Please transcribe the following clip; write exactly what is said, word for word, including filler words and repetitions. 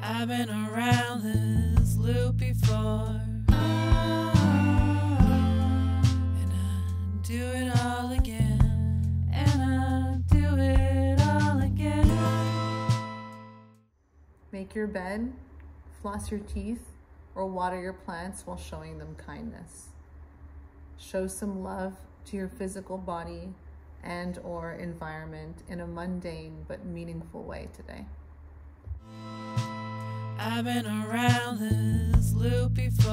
I've been around this loop before, and I do it all again, and I do it all again. Make your bed, floss your teeth, or water your plants while showing them kindness. Show some love to your physical body and or environment in a mundane but meaningful way today. I've been around this loop before.